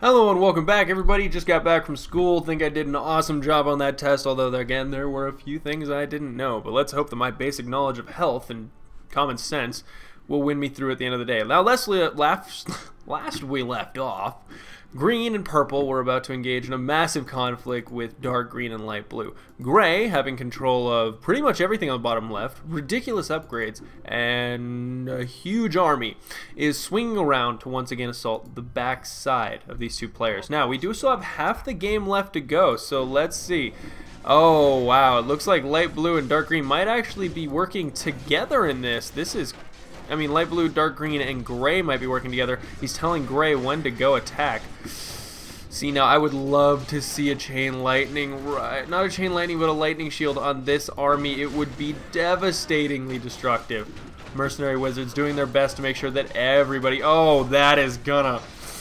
Hello and welcome back, everybody. Just got back from school. Think I did an awesome job on that test, although again there were a few things I didn't know. But let's hope that my basic knowledge of health and common sense will win me through at the end of the day. Now, last we left off, green and purple were about to engage in a massive conflict with dark green and light blue. Gray, having control of pretty much everything on the bottom left, ridiculous upgrades, and a huge army, is swinging around to once again assault the back side of these two players. Now, we do still have half the game left to go, so let's see. Oh, wow, it looks like light blue and dark green might actually be working together in this. I mean, light blue, dark green, and gray might be working together. He's telling gray when to go attack. See, now I would love to see a chain lightning, right? Not a chain lightning, but a lightning shield on this army. It would be devastatingly destructive. Mercenary wizards doing their best to make sure that everybody... Oh, that is gonna...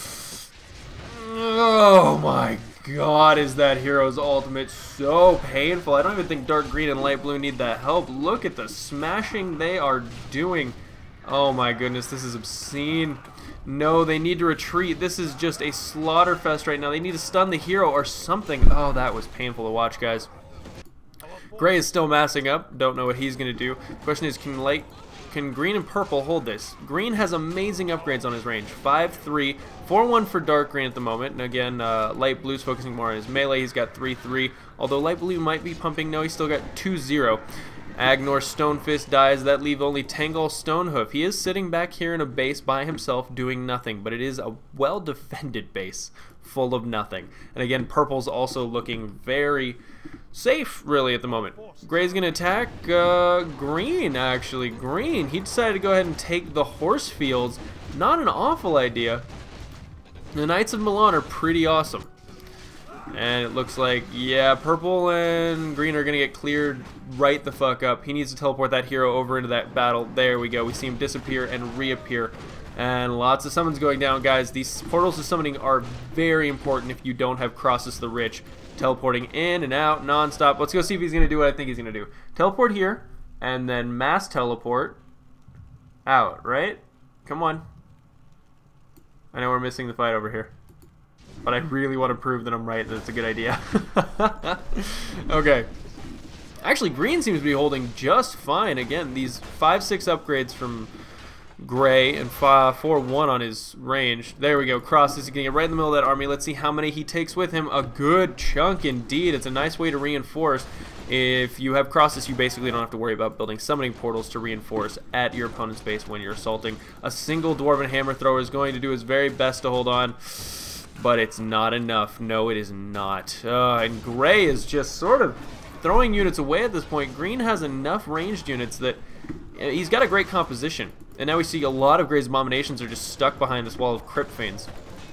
Oh my god, is that hero's ultimate so painful. I don't even think dark green and light blue need that help. Look at the smashing they are doing. Oh my goodness, this is obscene. No, they need to retreat. This is just a slaughter fest right now. They need to stun the hero or something. Oh, that was painful to watch, guys. Gray is still massing up. Don't know what he's going to do. Question is, can green and purple hold this? Green has amazing upgrades on his range. 5-3, 4-1 for dark green at the moment. And again, light blue's focusing more on his melee. He's got 3-3. Although light blue might be pumping. No, he's still got 2-0. Agnor Stonefist dies. That leave only Tangle Stonehoof. He is sitting back here in a base by himself doing nothing, but it is a well-defended base full of nothing. And again, purple's also looking very safe, really, at the moment. Gray's going to attack green, actually. Green, he decided to go ahead and take the horse fields. Not an awful idea. The Knights of Milan are pretty awesome. And it looks like, yeah, purple and green are going to get cleared right the fuck up. He needs to teleport that hero over into that battle. There we go. We see him disappear and reappear. And lots of summons going down, guys. These portals to summoning are very important if you don't have Crossus the Rich. Teleporting in and out non-stop. Let's go see if he's going to do what I think he's going to do. Teleport here, and then mass teleport out, right? Come on. I know we're missing the fight over here, but I really want to prove that I'm right, that it's a good idea. Okay. Actually, green seems to be holding just fine. Again, these 5-6 upgrades from gray and 4-1 on his range. There we go. Cross is getting it right in the middle of that army. Let's see how many he takes with him. A good chunk indeed. It's a nice way to reinforce. If you have Crosses, you basically don't have to worry about building summoning portals to reinforce at your opponent's base when you're assaulting. A single Dwarven Hammer Thrower is going to do his very best to hold on. But it's not enough. No, it is not. And gray is just sort of throwing units away at this point. Green has enough ranged units that he's got a great composition. And now we see a lot of Gray's Abominations are just stuck behind this wall of Crypt Fiends.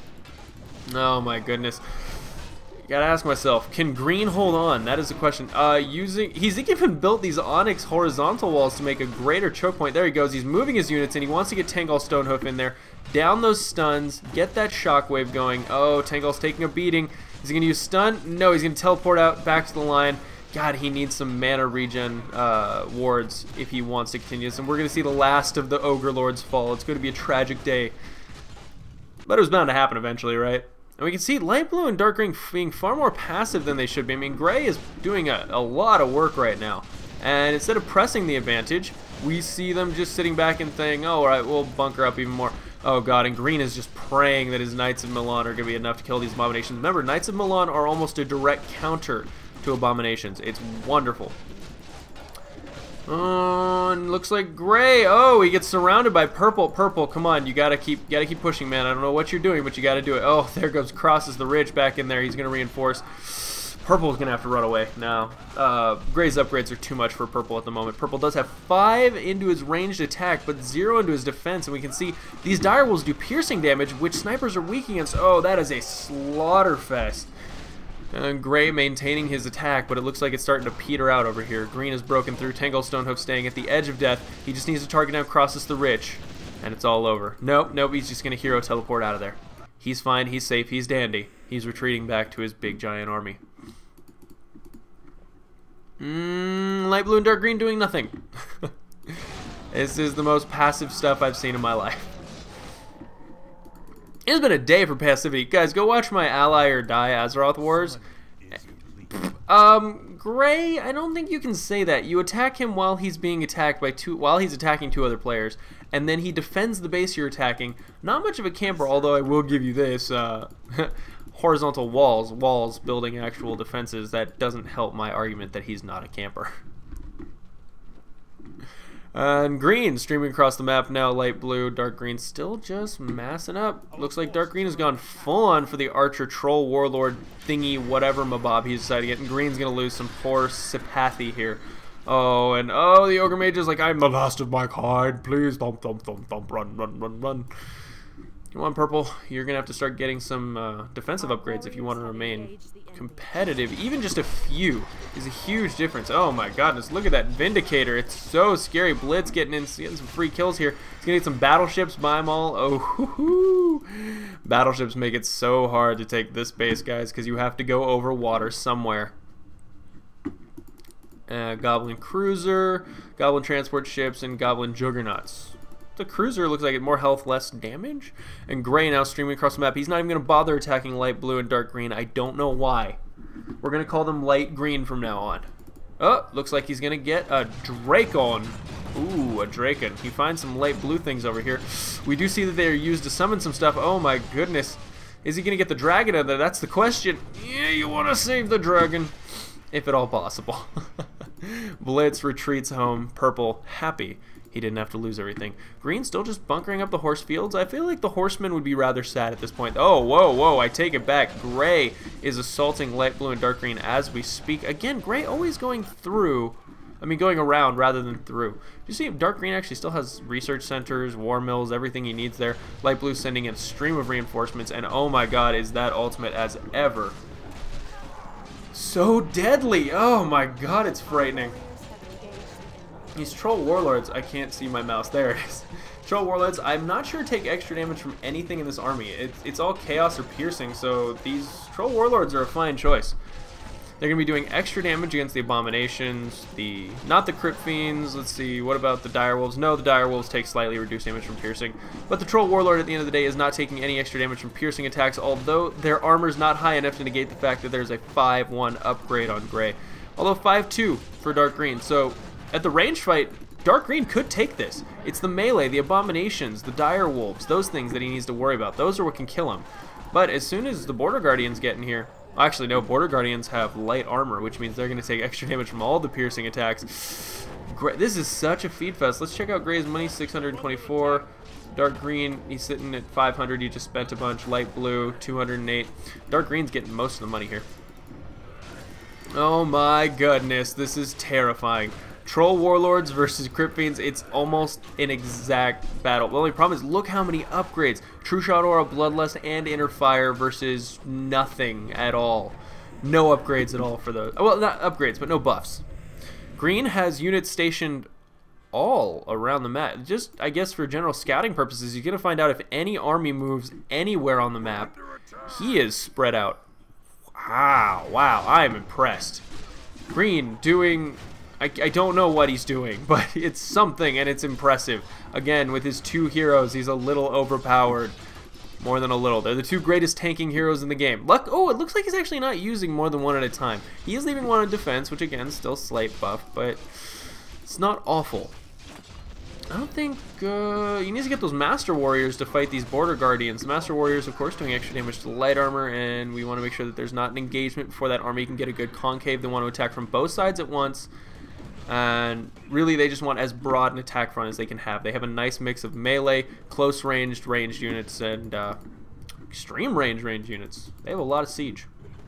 Oh my goodness. Gotta ask myself, can green hold on? That is the question. He's even built these Onyx horizontal walls to make a greater choke point. There he goes. He's moving his units and he wants to get Tangle Stonehoof in there. Down those stuns, get that shockwave going. Oh, Tangle's taking a beating. Is he going to use stun? No, he's going to teleport out back to the line. God, he needs some mana regen wards if he wants to continue this. And we're going to see the last of the Ogre Lords fall. It's going to be a tragic day. But it was bound to happen eventually, right? And we can see light blue and dark green being far more passive than they should be. I mean, gray is doing a lot of work right now. And instead of pressing the advantage, we see them just sitting back and saying, oh, all right, we'll bunker up even more. Oh god, and green is just praying that his Knights of Milan are going to be enough to kill these Abominations. Remember, Knights of Milan are almost a direct counter to Abominations. It's wonderful. And looks like gray. Oh, he gets surrounded by purple. Purple, come on, you gotta keep pushing, man. I don't know what you're doing, but you gotta do it. Oh, there goes Crosses the Rich back in there. He's gonna reinforce. Purple's gonna have to run away now. Gray's upgrades are too much for purple at the moment. Purple does have 5 into his ranged attack, but 0 into his defense, and we can see these dire wolves do piercing damage, which snipers are weak against. Oh, that is a slaughter fest. And gray maintaining his attack, but it looks like it's starting to peter out over here. Green is broken through. Tangle Stonehoof staying at the edge of death. He just needs to target down Crossus the Rich, and it's all over. Nope, he's just gonna hero teleport out of there. He's fine, he's safe, he's dandy. He's retreating back to his big giant army. Light blue and dark green doing nothing. This is the most passive stuff I've seen in my life. It's been a day for passivity. Guys, go watch my Ally or Die Azeroth Wars. Gray, I don't think you can say that. You attack him while he's being attacked by while he's attacking 2 other players, and then he defends the base you're attacking. Not much of a camper, although I will give you this. Horizontal walls building actual defenses. That doesn't help my argument that he's not a camper. And green streaming across the map now. Light blue, dark green still just massing up. Looks like dark green has gone full on for the archer troll warlord thingy whatever mabob he's decided to get, and green's gonna lose some poor sympathy here. Oh, and oh, the ogre mage is like, I'm the last of my kind, please thump thump thump thump, run run run run. Come on, purple, you're gonna have to start getting some defensive upgrades if you want to remain competitive. Even just a few is a huge difference. Oh my goodness, look at that Vindicator. It's so scary. Blitz getting some free kills here. He's gonna get some battleships by them all. Oh, hoo-hoo. Battleships make it so hard to take this base, guys, because you have to go over water somewhere. Goblin cruiser, goblin transport ships, and goblin juggernauts. The cruiser looks like it more health, less damage. And gray now streaming across the map. He's not even going to bother attacking light blue and dark green. I don't know why. We're going to call them light green from now on. Oh, looks like he's going to get a Dracon. Ooh, a Dracon. He finds some light blue things over here. We do see that they are used to summon some stuff. Oh my goodness. Is he going to get the dragon out there? That's the question. Yeah, you want to save the dragon. If at all possible. Blitz retreats home. Purple, happy. He didn't have to lose everything. Green still just bunkering up the horse fields. I feel like the horsemen would be rather sad at this point. Oh, whoa, whoa, I take it back. Gray is assaulting light blue and dark green as we speak. Again, gray always going through. I mean, going around rather than through. You see, dark green actually still has research centers, war mills, everything he needs there. Light blue sending in a stream of reinforcements. And oh my god, is that ultimate as ever. So deadly. Oh my god, it's frightening. These troll warlords, I can't see my mouse, there it is. Troll warlords, I'm not sure take extra damage from anything in this army. It's all chaos or piercing, so these troll warlords are a fine choice. They're going to be doing extra damage against the abominations, not the crypt fiends. Let's see, what about the dire wolves? No, the dire wolves take slightly reduced damage from piercing, but the troll warlord at the end of the day is not taking any extra damage from piercing attacks, although their armor's not high enough to negate the fact that there's a 5-1 upgrade on gray, although 5-2 for dark green. So at the range fight, dark green could take this. It's the melee, the abominations, the dire wolves, those things that he needs to worry about. Those are what can kill him. But as soon as the border guardians get in here, actually no, border guardians have light armor, which means they're going to take extra damage from all the piercing attacks. This is such a feed fest. Let's check out gray's money, 624. Dark green, he's sitting at 500. He just spent a bunch. Light blue, 208. Dark green's getting most of the money here. Oh my goodness, this is terrifying. Troll warlords versus crypt fiends, it's almost an exact battle. The only problem is look how many upgrades. True Shot Aura, Bloodlust, and Inner Fire versus nothing at all. No upgrades at all for those. Well, not upgrades, but no buffs. Green has units stationed all around the map. Just, I guess, for general scouting purposes, you're going to find out if any army moves anywhere on the map. He is spread out. Wow, I am impressed. Green doing... I don't know what he's doing, but it's something, and it's impressive. Again, with his 2 heroes, he's a little overpowered. More than a little. They're the 2 greatest tanking heroes in the game. Oh, it looks like he's actually not using more than 1 at a time. He is leaving 1 on defense, which again, still slight buff, but it's not awful. I don't think... he needs to get those Master Warriors to fight these Border Guardians. The Master Warriors, of course, doing extra damage to the light armor, and we want to make sure that there's not an engagement before that army can get a good concave. They want to attack from both sides at once. And really they just want as broad an attack front as they can have. They have a nice mix of melee, close ranged units, and extreme ranged units. They have a lot of siege.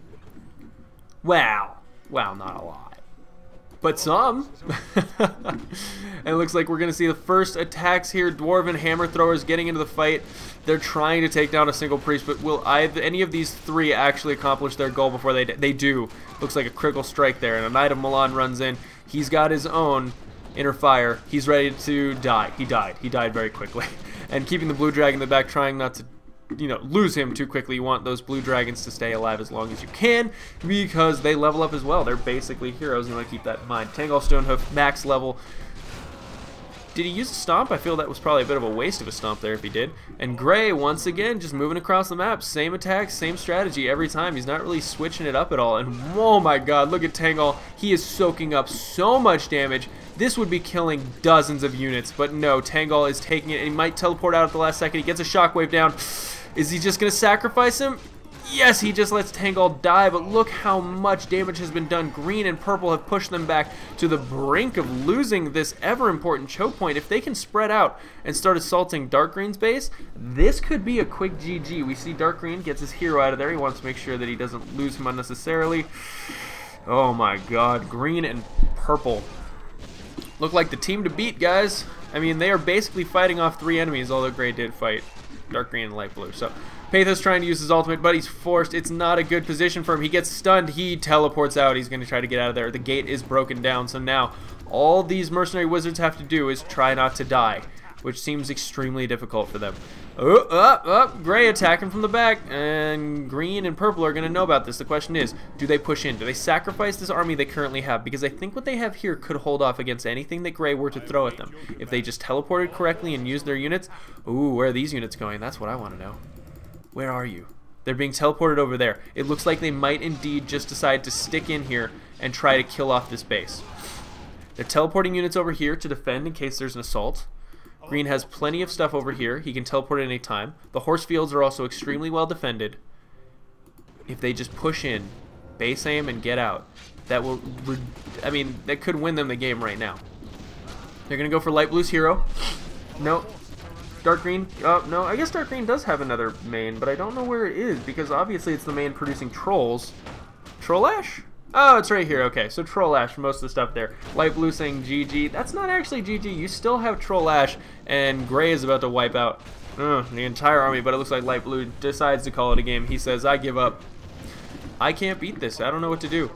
Wow, not a lot, but some. And it looks like we're going to see the first attacks here. Dwarven hammer throwers getting into the fight. They're trying to take down a single priest, but will any of these 3 actually accomplish their goal before they do? Looks like a critical strike there, and a Knight of Milan runs in. He's got his own Inner Fire. He's ready to die. He died very quickly. And keeping the blue dragon in the back, trying not to, lose him too quickly. You want those blue dragons to stay alive as long as you can, because they level up as well. They're basically heroes, and you want to keep that in mind. Tangol Stonehoof, max level. Did he use a stomp? I feel that was probably a bit of a waste of a stomp there if he did. And Gray, once again, just moving across the map. Same attack, same strategy every time. He's not really switching it up at all. And oh my god, look at Tangal. He is soaking up so much damage. This would be killing dozens of units. But no, Tangal is taking it. And he might teleport out at the last second. He gets a shockwave down. Is he just going to sacrifice him? Yes, he just lets Tangal die, but look how much damage has been done. Green and purple have pushed them back to the brink of losing this ever-important choke point. If they can spread out and start assaulting Dark Green's base, this could be a quick GG. We see Dark Green gets his hero out of there. He wants to make sure that he doesn't lose him unnecessarily. Oh my god, Green and purple look like the team to beat, guys. I mean, they are basically fighting off 3 enemies, although Gray did fight Dark Green and Light Blue. So Pathos trying to use his ultimate, but he's forced. It's not a good position for him. He gets stunned. He teleports out. He's going to try to get out of there. The gate is broken down. So now all these mercenary wizards have to do is try not to die, which seems extremely difficult for them. Gray attacking from the back, and Green and Purple are going to know about this. The question is, do they push in? Do they sacrifice this army they currently have? Because I think what they have here could hold off against anything that Gray were to throw at them. If they just teleported correctly and used their units. Ooh, where are these units going? That's what I want to know. Where are you? They're being teleported over there. It looks like they might indeed just decide to stick in here and try to kill off this base. They're teleporting units over here to defend in case there's an assault. Green has plenty of stuff over here. He can teleport at any time. The horse fields are also extremely well defended. If they just push in, base aim, and get out, that will, I mean, that could win them the game right now. They're going to go for Light Blue's hero. No. Dark Green, no, I guess Dark Green does have another main, but I don't know where it is, because obviously it's the main producing trolls. Troll Ash? Oh, it's right here. Okay, so Troll Ash, most of the stuff there. Light Blue saying GG. That's not actually GG. You still have Troll Ash, and Gray is about to wipe out the entire army, but it looks like Light Blue decides to call it a game. He says, I give up. I can't beat this. I don't know what to do.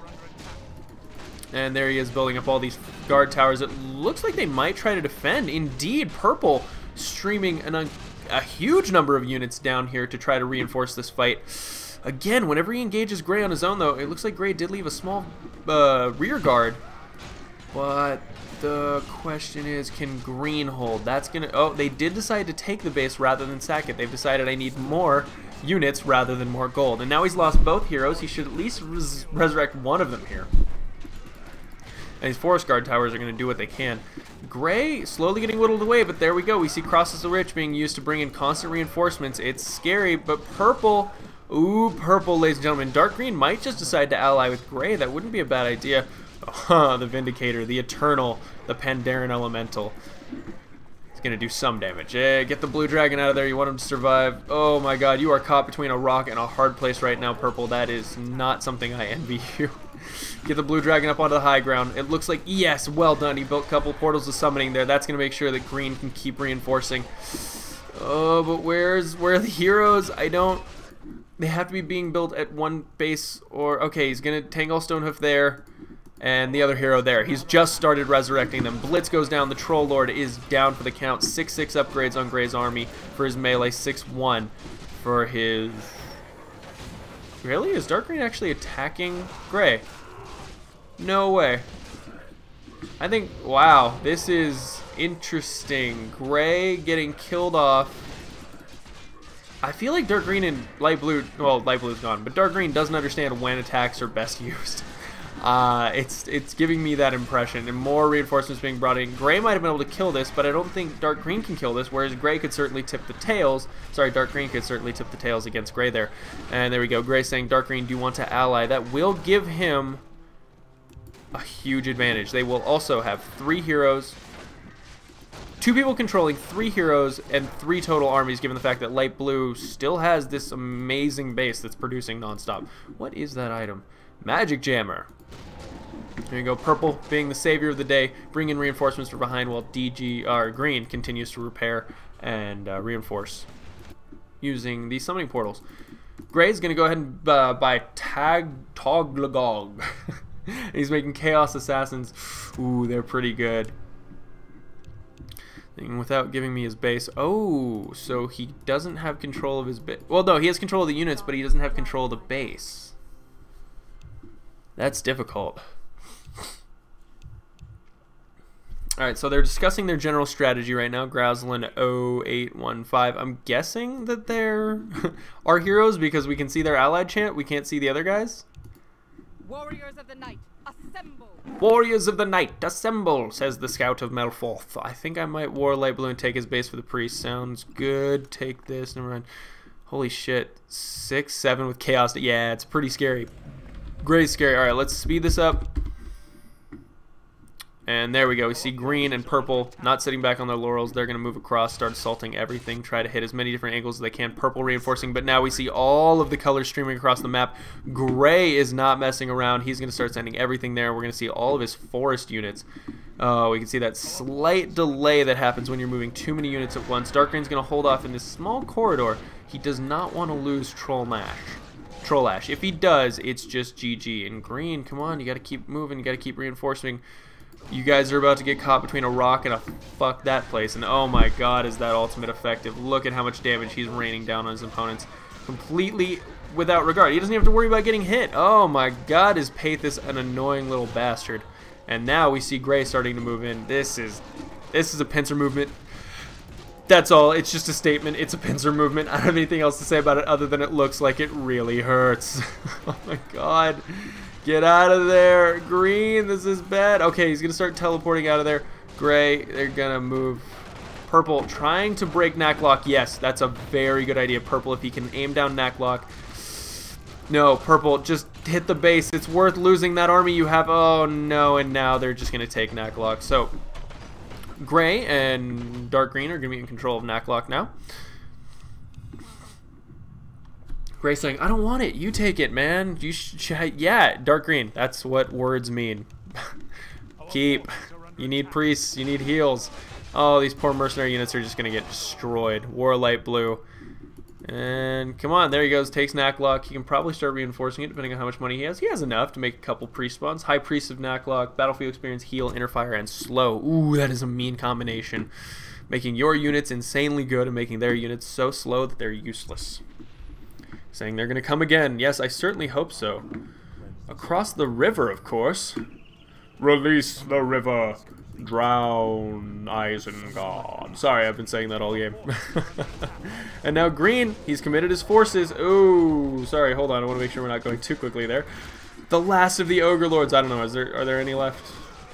And there he is building up all these guard towers. It looks like they might try to defend. Indeed, Purple streaming a huge number of units down here to try to reinforce this fight. Again, whenever he engages Gray on his own, though, it looks like Gray did leave a small rear guard. But the question is, can Green hold? That's gonna. Oh, they did decide to take the base rather than sack it. They've decided I need more units rather than more gold. And now he's lost both heroes. He should at least resurrect one of them here. And these forest guard towers are going to do what they can. Gray slowly getting whittled away, but there we go. We see Crosses the Rich being used to bring in constant reinforcements. It's scary, but Purple, ooh, Purple, ladies and gentlemen. Dark Green might just decide to ally with Gray. That wouldn't be a bad idea. The Vindicator, the Eternal, the Pandaren Elemental. It's going to do some damage. Get the Blue Dragon out of there. You want him to survive. Oh my god, you are caught between a rock and a hard place right now, Purple. That is not something I envy you. Get the Blue Dragon up onto the high ground. It looks like, yes, well done. He built a couple portals of summoning there. That's going to make sure that Green can keep reinforcing. Oh, but where are the heroes? I don't... They have to be being built at one base or... Okay, he's going to Tangle Stonehoof there. And the other hero there. He's just started resurrecting them. Blitz goes down. The Troll Lord is down for the count. 6-6 upgrades on Gray's army for his melee. 6-1 for his... Really? Is Dark Green actually attacking Gray? No way. I think, wow, this is interesting. Gray getting killed off. I feel like Dark Green and Light Blue, well, Light Blue's gone, but Dark Green doesn't understand when attacks are best used. It's giving me that impression, and more reinforcements being brought in. Gray might have been able to kill this, but I don't think Dark Green can kill this, whereas Gray could certainly tip the tails. Sorry, Dark Green could certainly tip the tails against Gray there. And there we go. Gray saying, Dark Green, do you want to ally? That will give him a huge advantage. They will also have 3 heroes, 2 people controlling 3 heroes, and 3 total armies, given the fact that Light Blue still has this amazing base that's producing nonstop. What is that item? Magic Jammer. There you go. Purple being the savior of the day, bring in reinforcements from behind while Green continues to repair and reinforce using the summoning portals. Gray's going to go ahead and buy Toglagog. He's making Chaos Assassins. Ooh, they're pretty good. And without giving me his base. Oh, so he doesn't have control of his base. Well, no, he has control of the units, but he doesn't have control of the base. That's difficult. Alright, so they're discussing their general strategy right now. Growslin 0815. I'm guessing that they're our heroes because we can see their allied chant. We can't see the other guys. Warriors of the night, assemble! Warriors of the night, assemble, says the scout of Melforth. I think I might war light blue and take his base for the priest. Sounds good. Take this. Never mind. Holy shit. 6-7 with chaos. Yeah, it's pretty scary. Great scary. Alright, let's speed this up. And there we go. We see green and purple not sitting back on their laurels. They're going to move across, start assaulting everything, try to hit as many different angles as they can. Purple reinforcing, but now we see all of the colors streaming across the map. Gray is not messing around. He's going to start sending everything there. We're going to see all of his forest units. Oh, we can see that slight delay that happens when you're moving too many units at once. Dark Green's going to hold off in this small corridor. He does not want to lose Troll Ash. If he does, it's just GG. And green, come on, you got to keep moving. You got to keep reinforcing. You guys are about to get caught between a rock and a fuck that place. And oh my god, is that ultimate effective. Look at how much damage he's raining down on his opponents. Completely without regard. He doesn't have to worry about getting hit. Oh my god, is Pathos an annoying little bastard. And now we see Gray starting to move in. This is a pincer movement. That's all. It's just a statement. It's a pincer movement. I don't have anything else to say about it other than it looks like it really hurts. Oh my god. Get out of there. Green, this is bad. Okay, he's going to start teleporting out of there. Gray, they're going to move. Purple, trying to break Knacklock. Yes, that's a very good idea. Purple, if he can aim down Knacklock. No, Purple, just hit the base. It's worth losing that army you have. Oh, no, and now they're just going to take Knacklock. So, Gray and Dark Green are going to be in control of Knacklock now. Gray saying, I don't want it. You take it, man. You yeah, Dark Green. That's what words mean. Keep. You need priests. You need heals. Oh, these poor mercenary units are just going to get destroyed. War Light Blue. And come on. There he goes. Takes Knacklock. He can probably start reinforcing it depending on how much money he has. He has enough to make a couple priest spawns. High Priest of Knacklock. Battlefield experience, heal, interfire, and slow. Ooh, that is a mean combination. Making your units insanely good and making their units so slow that they're useless. Saying they're going to come again. Yes, I certainly hope so. Across the river, of course. Release the river. Drown Isengard. Sorry, I've been saying that all game. And now green, he's committed his forces. Ooh, sorry, hold on. I want to make sure we're not going too quickly there. The last of the Ogre Lords. I don't know. Are there any left?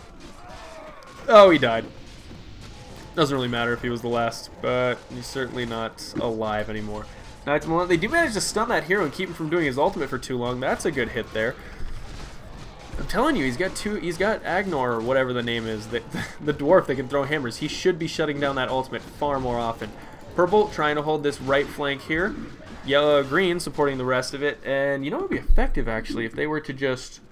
Oh, he died. Doesn't really matter if he was the last, but he's certainly not alive anymore. Knights of Malone, they do manage to stun that hero and keep him from doing his ultimate for too long. That's a good hit there. I'm telling you, he's got Agnor or whatever the name is, the dwarf that can throw hammers. He should be shutting down that ultimate far more often. Purple trying to hold this right flank here. Yellow, green supporting the rest of it. And you know what would be effective actually if they were to just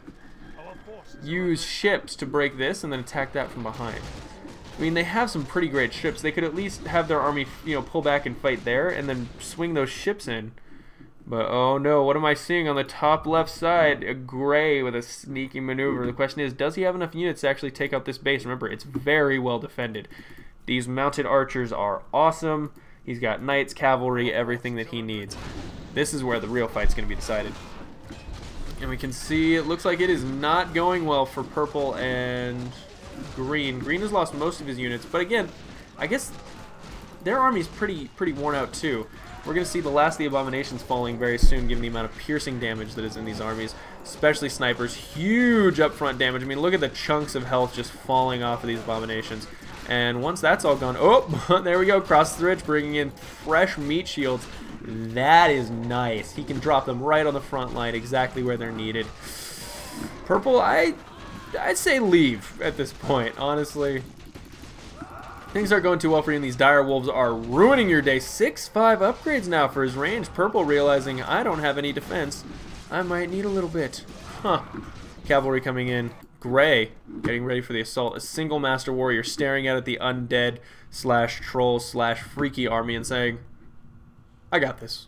use ships to break this and then attack that from behind. I mean, they have some pretty great ships. They could at least have their army, you know, pull back and fight there and then swing those ships in. But, oh no, what am I seeing on the top left side? A Gray with a sneaky maneuver. The question is, does he have enough units to actually take out this base? Remember, it's very well defended. These mounted archers are awesome. He's got knights, cavalry, everything that he needs. This is where the real fight's going to be decided. And we can see it looks like it is not going well for purple and green. Green has lost most of his units, but again, I guess their army's pretty worn out too. We're going to see the last of the abominations falling very soon, given the amount of piercing damage that is in these armies, especially snipers. Huge upfront damage. I mean, look at the chunks of health just falling off of these abominations. And once that's all gone, oh, there we go, cross the ridge, bringing in fresh meat shields. That is nice. He can drop them right on the front line, exactly where they're needed. Purple, I'd say leave at this point, honestly. Things aren't going too well for you, and these dire wolves are ruining your day. 6-5 upgrades now for his range. Purple realizing I don't have any defense. I might need a little bit. Huh. Cavalry coming in. Gray getting ready for the assault. A single master warrior staring out at the undead slash troll slash freaky army and saying, I got this.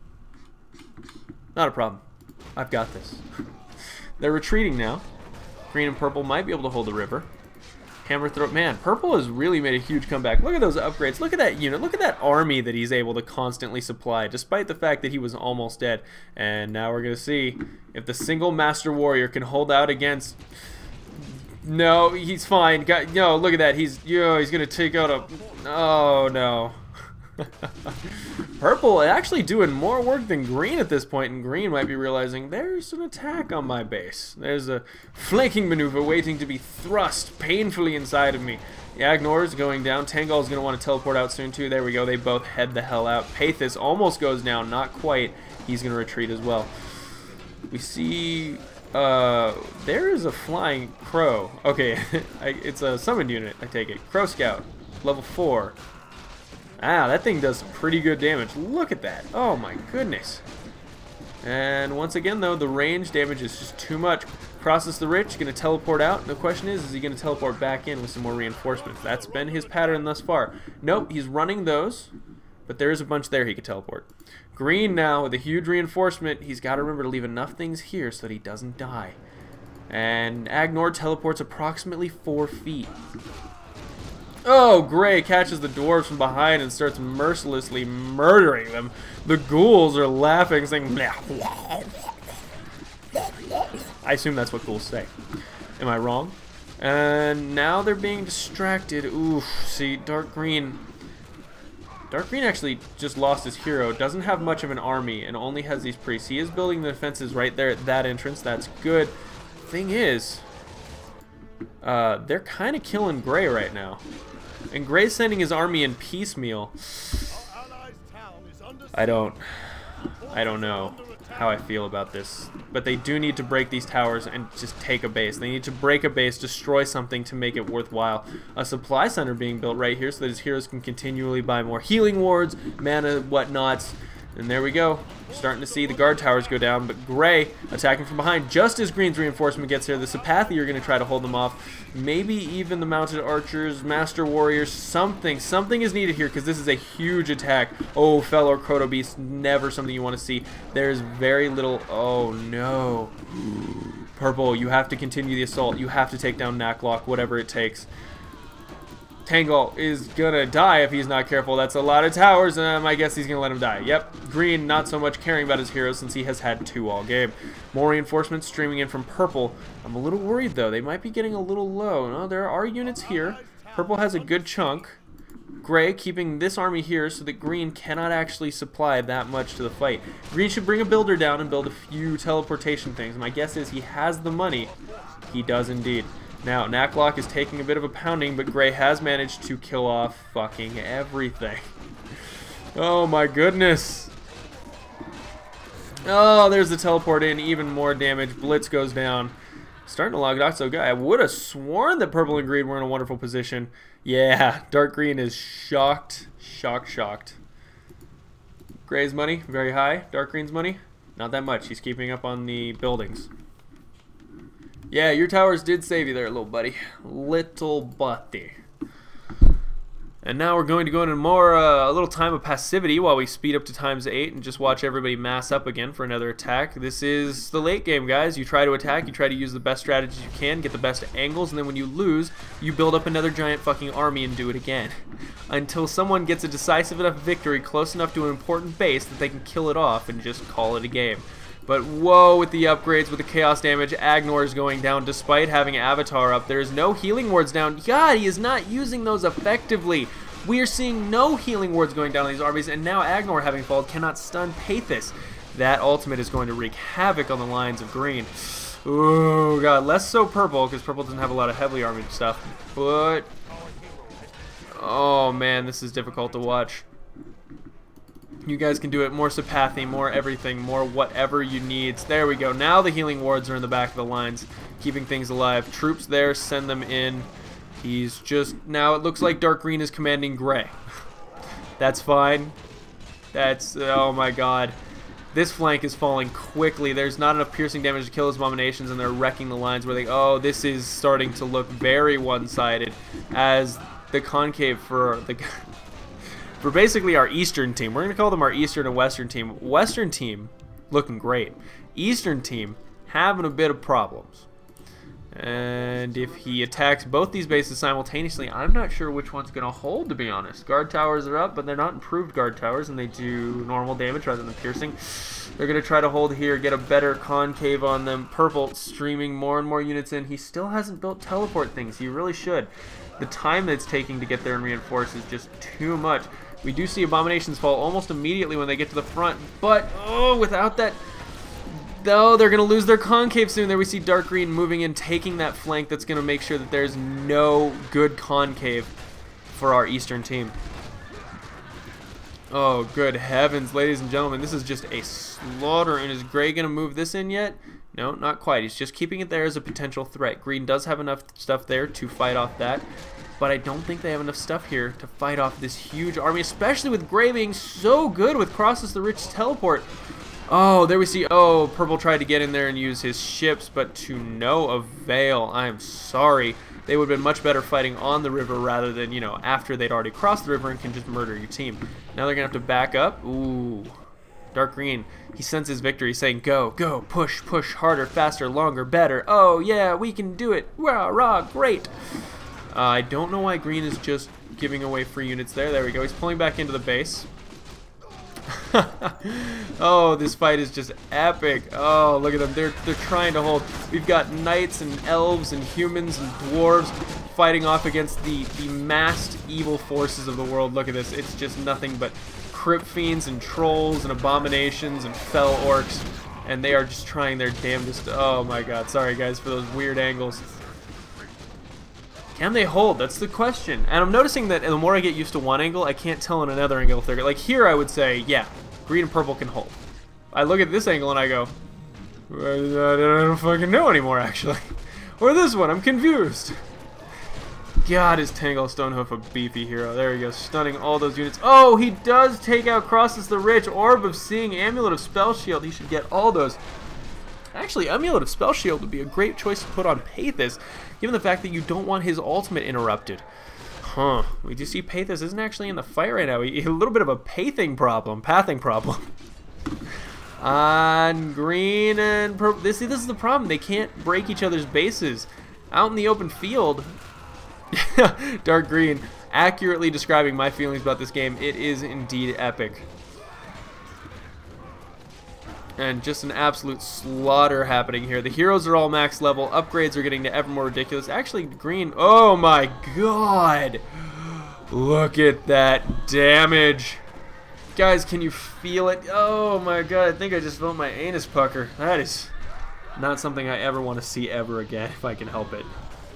Not a problem. I've got this. They're retreating now. Green and purple might be able to hold the river. Hammer throw. Man, purple has really made a huge comeback. Look at those upgrades. Look at that unit. Look at that army that he's able to constantly supply, despite the fact that he was almost dead. And now we're going to see if the single master warrior can hold out against No, he's fine. No, look at that. He's gonna take out a. Oh no. Purple actually doing more work than green at this point, and green might be realizing there's an attack on my base. There's a flanking maneuver waiting to be thrust painfully inside of me. Agnor is going down. Tangol is going to want to teleport out soon too. There we go. They both head the hell out. Pathos almost goes down. Not quite. He's going to retreat as well. We see... there is a flying crow. Okay, it's a summoned unit, I take it. Crow Scout, level 4. Ah, that thing does pretty good damage. Look at that. Oh my goodness. And once again, though, the range damage is just too much. Crosses the Rich, going to teleport out. The question is he going to teleport back in with some more reinforcements? That's been his pattern thus far. Nope, he's running those, but there is a bunch there he could teleport. Green now with a huge reinforcement. He's got to remember to leave enough things here so that he doesn't die. And Agnor teleports approximately 4 feet. Oh, Gray catches the dwarves from behind and starts mercilessly murdering them. The ghouls are laughing, saying, I assume that's what ghouls say. Am I wrong? And now they're being distracted. Oof, see, Dark Green actually just lost his hero, doesn't have much of an army, and only has these priests. He is building the defenses right there at that entrance. That's good. Thing is, they're kind of killing Gray right now. And Gray's sending his army in piecemeal. I don't know how I feel about this. But they do need to break these towers and just take a base. They need to break a base, destroy something to make it worthwhile. A supply center being built right here so that his heroes can continually buy more healing wards, mana, whatnots. And there we go. Starting to see the guard towers go down, but Gray attacking from behind just as Green's reinforcement gets here. The Sapathi are going to try to hold them off. Maybe even the mounted archers, master warriors, something is needed here because this is a huge attack. Oh, fellow Croto Beast, never something you want to see. There's very little. Oh no. Purple, you have to continue the assault. You have to take down Naklock, whatever it takes. Tangol is gonna die if he's not careful. That's a lot of towers, and I guess he's gonna let him die. Yep, Green not so much caring about his heroes since he has had 2 all game. More reinforcements streaming in from Purple. I'm a little worried though. They might be getting a little low. No, there are units here. Purple has a good chunk. Gray keeping this army here so that Green cannot actually supply that much to the fight. Green should bring a builder down and build a few teleportation things. My guess is he has the money. He does indeed. Now, Naklock is taking a bit of a pounding, but Gray has managed to kill off fucking everything. Oh my goodness. Oh, there's the teleport in, even more damage. Blitz goes down. Starting to log out, so I would have sworn that Purple and Green were in a wonderful position. Yeah, Dark Green is shocked. Shocked. Gray's money, very high. Dark Green's money, not that much. He's keeping up on the buildings. Yeah, your towers did save you there, little buddy. Little buddy. And now we're going to go into more a little time of passivity while we speed up to ×8 and just watch everybody mass up again for another attack. This is the late game, guys. You try to attack, you try to use the best strategies you can, get the best angles, and then when you lose, you build up another giant fucking army and do it again. Until someone gets a decisive enough victory close enough to an important base that they can kill it off and just call it a game. But whoa, with the upgrades, with the chaos damage, Agnor is going down despite having Avatar up. There is no healing wards down. God, he is not using those effectively. We are seeing no healing wards going down on these armies, and now Agnor, having fallen, cannot stun Pathos. That ultimate is going to wreak havoc on the lines of Green. Oh god, less so Purple, because Purple doesn't have a lot of heavily armored stuff. But, oh man, this is difficult to watch. You guys can do it. More Sapathy, more everything, more whatever you need. There we go. Now the healing wards are in the back of the lines, keeping things alive. Troops there, send them in. He's just... Now it looks like Dark Green is commanding Gray. That's fine. That's... Oh my god. This flank is falling quickly. There's not enough piercing damage to kill his abominations, and they're wrecking the lines where they... Oh, this is starting to look very one-sided as the concave for the... For basically our Eastern team. We're going to call them our Eastern and Western team. Western team, looking great. Eastern team, having a bit of problems. And if he attacks both these bases simultaneously, I'm not sure which one's going to hold, to be honest. Guard towers are up, but they're not improved guard towers, and they do normal damage rather than piercing. They're going to try to hold here, get a better concave on them. Purple streaming more and more units in. He still hasn't built teleport things. He really should. The time that it's taking to get there and reinforce is just too much. We do see Abominations fall almost immediately when they get to the front, but, oh, without that... Though they're going to lose their concave soon. There we see Dark Green moving in, taking that flank. That's going to make sure that there's no good concave for our Eastern team. Oh, good heavens, ladies and gentlemen. This is just a slaughter. And is Gray going to move this in yet? No, not quite. He's just keeping it there as a potential threat. Green does have enough stuff there to fight off that. But I don't think they have enough stuff here to fight off this huge army, especially with Gray being so good with Crosses the Rich teleport. Oh, there we see, oh, Purple tried to get in there and use his ships, but to no avail. I am sorry. They would have been much better fighting on the river rather than, you know, after they'd already crossed the river and can just murder your team. Now they're going to have to back up. Ooh. Dark Green, he senses victory, saying, go, go, push, push, harder, faster, longer, better. Oh, yeah, we can do it. Rah, rah, great. I don't know why Green is just giving away free units there. There we go. He's pulling back into the base. Oh, this fight is just epic. Oh, look at them. They're trying to hold. We've got knights and elves and humans and dwarves fighting off against the massed evil forces of the world. Look at this. It's just nothing but crypt fiends and trolls and abominations and fell orcs, and they are just trying their damnedest. Oh my god. Sorry guys for those weird angles. Can they hold? That's the question. And I'm noticing that the more I get used to one angle, I can't tell in another angle if they're... Like here I would say, yeah, green and purple can hold. I look at this angle and I go, I don't fucking know anymore, actually. Or this one, I'm confused. God, is Tangle Stonehoof a beefy hero. There he goes, stunning all those units. Oh, he does take out Crosses the Rich. Orb of Seeing, Amulet of Spell Shield. He should get all those. Actually, Amulet of Spell Shield would be a great choice to put on Pathos, given the fact that you don't want his ultimate interrupted. Huh. We do see Pathos isn't actually in the fight right now. A little bit of a pathing problem. On green and purple. This is the problem. They can't break each other's bases. Out in the open field, Dark Green accurately describing my feelings about this game. It is indeed epic. And just an absolute slaughter happening here. The heroes are all max level. Upgrades are getting to ever more ridiculous. Actually, green... Oh my god! Look at that damage. Guys, can you feel it? Oh my god, I think I just felt my anus pucker. That is not something I ever want to see ever again, if I can help it.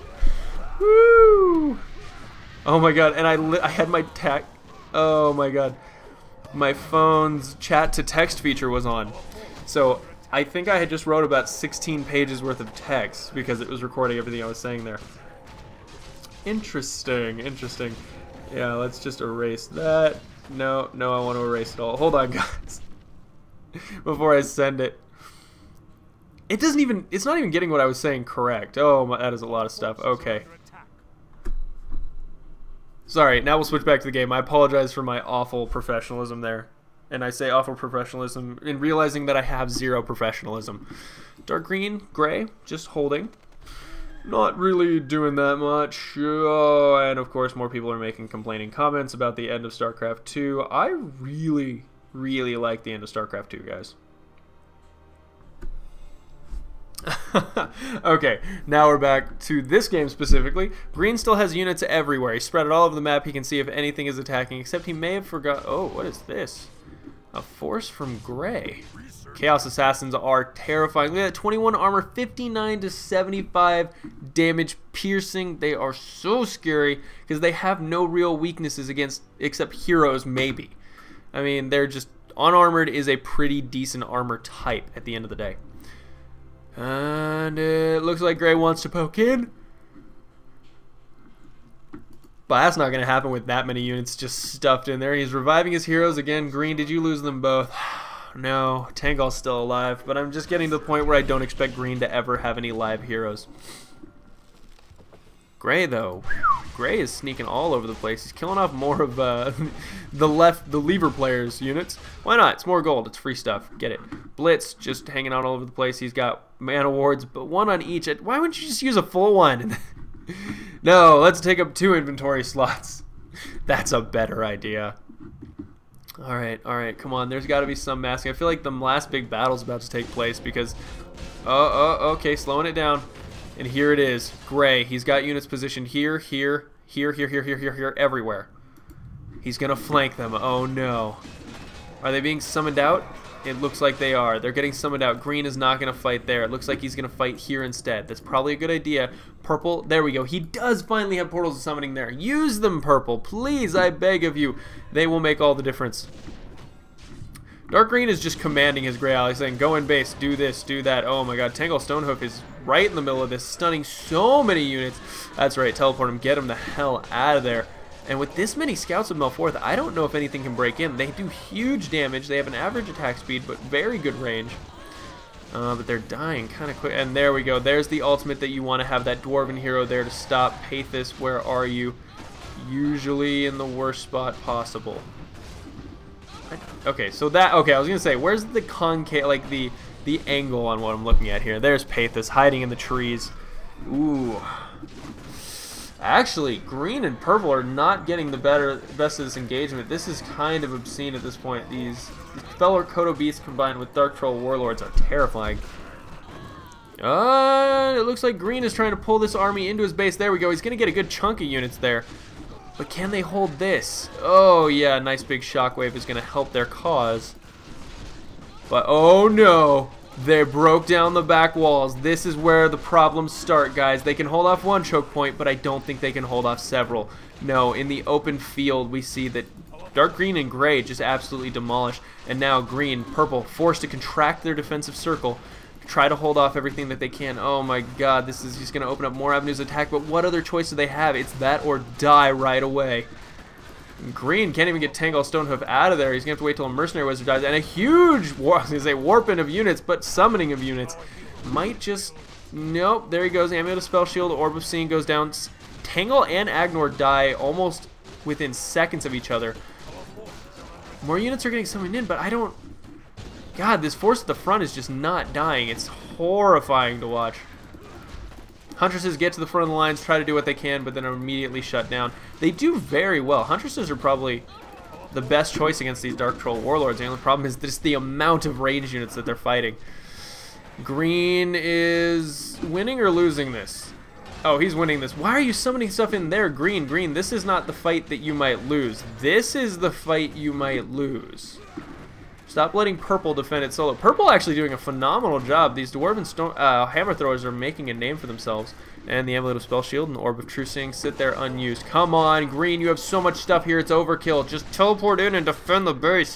Woo! Oh my god, and I had my oh my god. My phone's chat to text feature was on. So I think I had just wrote about 16 pages worth of text because it was recording everything I was saying there. Interesting, interesting. Yeah, let's just erase that. No, I want to erase it all. Hold on, guys. Before I send it. It's not even getting what I was saying correct. Oh, that is a lot of stuff. Okay. Sorry, now we'll switch back to the game. I apologize for my awful professionalism there. And I say awful professionalism in realizing that I have zero professionalism. Dark green, gray, just holding. Not really doing that much. Oh, and of course more people are making complaining comments about the end of StarCraft 2. I really, really like the end of StarCraft 2, guys. Okay, now we're back to this game specifically. Green still has units everywhere. He spread it all over the map. He can see if anything is attacking, except he may have forgot... Oh, what is this? A force from Gray. Chaos Assassins are terrifying. Look at that, 21 armor, 59 to 75 damage piercing. They are so scary because they have no real weaknesses except heroes, maybe. I mean, they're just... Unarmored is a pretty decent armor type at the end of the day. And it looks like Gray wants to poke in. But that's not going to happen with that many units just stuffed in there. He's reviving his heroes again. Green, did you lose them both? No, Tangle's still alive. But I'm just getting to the point where I don't expect Green to ever have any live heroes. Gray, though. Gray is sneaking all over the place. He's killing off more of the lever players' units. Why not? It's more gold. It's free stuff. Get it. Blitz just hanging out all over the place. He's got mana wards, but one on each. Why wouldn't you just use a full one? No, let's take up 2 inventory slots. That's a better idea. Alright, come on. There's got to be some masking. I feel like the last big battle's about to take place because... okay, slowing it down. And here it is. Gray. He's got units positioned here, everywhere. He's going to flank them. Oh, no. Are they being summoned out? It looks like they are. They're getting summoned out. Green is not going to fight there. It looks like he's going to fight here instead. That's probably a good idea. Purple, there we go. He does finally have portals of summoning there. Use them, Purple. Please, I beg of you. They will make all the difference. Dark Green is just commanding his Gray ally, saying, go in base, do this, do that. Oh my god, Tangle Stonehoof is right in the middle of this, stunning so many units. That's right, teleport him, get him the hell out of there. And with this many scouts of Melforth, I don't know if anything can break in. They do huge damage, they have an average attack speed, but very good range. But they're dying kind of quick. And there we go, there's the ultimate that you want to have that Dwarven hero there to stop. Pathos, where are you? Usually in the worst spot possible. Okay, so that, okay, I was gonna say, where's the concave, like the angle on what I'm looking at here? There's Pathos hiding in the trees. Ooh. Actually, green and purple are not getting the best of this engagement. This is kind of obscene at this point. These Feller Kodo Beasts combined with Dark Troll Warlords are terrifying. It looks like green is trying to pull this army into his base. There we go. He's gonna get a good chunk of units there. But can they hold this? Oh yeah, a nice big shockwave is going to help their cause. But oh no, they broke down the back walls. This is where the problems start, guys. They can hold off one choke point, but I don't think they can hold off several. No, in the open field, we see that Dark Green and Gray just absolutely demolished. And now Green, Purple, forced to contract their defensive circle. Try to hold off everything that they can. Oh my god, this is just going to open up more avenues of attack, but what other choice do they have? It's that or die right away. Green can't even get Tangle Stonehoof out of there. He's going to have to wait till a Mercenary Wizard dies, and a huge, I was going to say warping of units, but summoning of units. Might just, nope, there he goes. Amulet of Spell Shield, Orb of Seeing goes down. Tangle and Agnor die almost within seconds of each other. More units are getting summoned in, but I don't... God, this force at the front is just not dying. It's horrifying to watch. Huntresses get to the front of the lines, try to do what they can, but then are immediately shut down. They do very well. Huntresses are probably the best choice against these Dark Troll Warlords. The only problem is just the amount of range units that they're fighting. Green is winning or losing this? Oh, he's winning this. Why are you summoning stuff in there? Green, Green, this is not the fight that you might lose. This is the fight you might lose. Stop letting Purple defend it solo. Purple actually doing a phenomenal job. These Dwarven Hammer Throwers are making a name for themselves. And the Amulet of Spell Shield and the Orb of True Seeing sit there unused. Come on, Green, you have so much stuff here. It's overkill. Just teleport in and defend the base.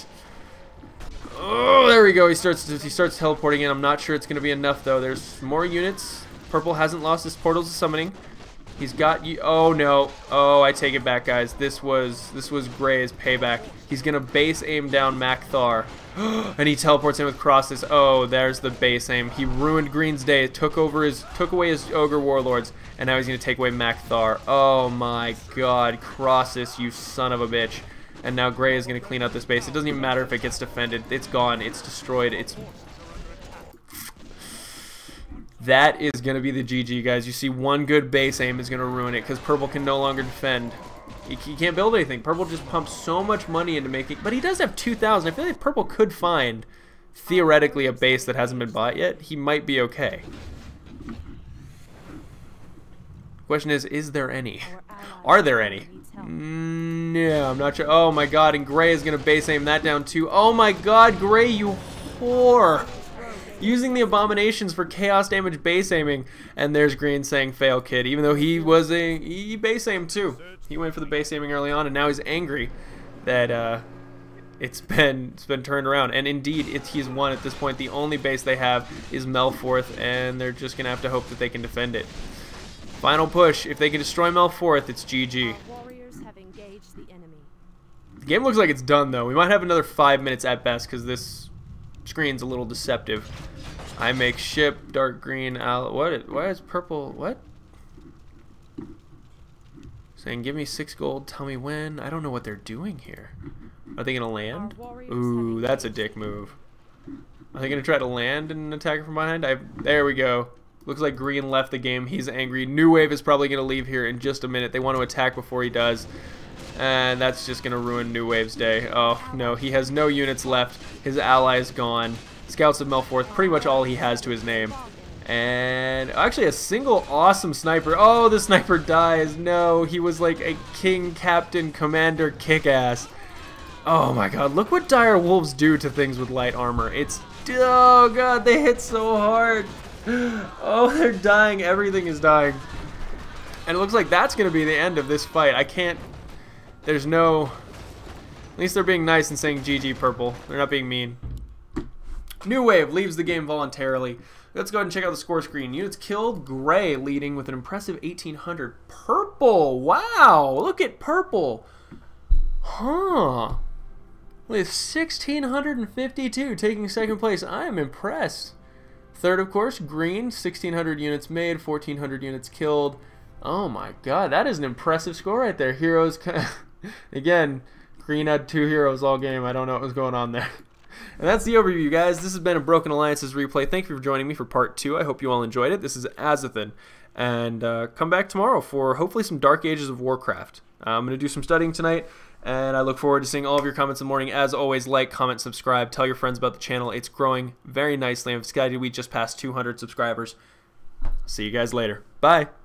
Oh, there we go. He starts teleporting in. I'm not sure it's going to be enough, though. There's more units. Purple hasn't lost his portals of summoning. He's got you. Oh no. Oh, I take it back, guys. This was Gray's payback. He's gonna base aim down Makthar, and he teleports in with crosses. Oh, there's the base aim. He ruined Green's day. Took away his Ogre Warlords, and now he's gonna take away Makthar. Oh my God, Crosses, you son of a bitch! And now Gray is gonna clean up this base. It doesn't even matter if it gets defended. It's gone. It's destroyed. That is going to be the GG, guys. You see, one good base aim is going to ruin it because Purple can no longer defend. He can't build anything. Purple just pumps so much money into making... But he does have 2,000. I feel like Purple could find, theoretically, a base that hasn't been bought yet. He might be okay. Question is there any? Are there any? No, I'm not sure. Oh, my God. And Gray is going to base aim that down, too. Oh, my God, Gray, you whore. Using the abominations for chaos damage base aiming, and there's Green saying fail kid, even though he base aimed too. He went for the base aiming early on, and now he's angry that it's been turned around. And indeed, he's won at this point. The only base they have is Melforth, and they're just gonna have to hope that they can defend it. Final push. If they can destroy Melforth, it's GG. The game looks like it's done though. We might have another 5 minutes at best because this screen's a little deceptive. I make ship, dark green, why is purple, what? Saying, give me 6 gold, tell me when. I don't know what they're doing here. Are they going to land? Our warriors Ooh, that's a dick move. Are they going to try to land and attack from behind? There we go. Looks like green left the game. He's angry. New Wave is probably going to leave here in just a minute. They want to attack before he does. And that's just going to ruin New Wave's day. Oh, no. He has no units left. His ally is gone. Scouts of Melforth, pretty much all he has to his name. And actually a single awesome sniper. Oh, the sniper dies. No, he was like a king, captain, commander, kick-ass. Oh my god, look what dire wolves do to things with light armor. It's... Oh god, they hit so hard. Oh, they're dying. Everything is dying. And it looks like that's going to be the end of this fight. I can't... There's no... At least they're being nice and saying GG purple. They're not being mean. New Wave leaves the game voluntarily. Let's go ahead and check out the score screen. Units killed, gray leading with an impressive 1,800. Purple, wow, look at purple. Huh. With 1,652 taking second place. I am impressed. Third, of course, green, 1,600 units made, 1,400 units killed. Oh my god, that is an impressive score right there. Heroes, again, green had 2 heroes all game. I don't know what was going on there. And that's the overview, guys. This has been a Broken Alliances replay. Thank you for joining me for part 2. I hope you all enjoyed it. This is Azothan. And come back tomorrow for hopefully some Dark Ages of Warcraft. I'm going to do some studying tonight, and I look forward to seeing all of your comments in the morning. As always, like, comment, subscribe. Tell your friends about the channel. It's growing very nicely. I'm excited we just passed 200 subscribers. See you guys later. Bye.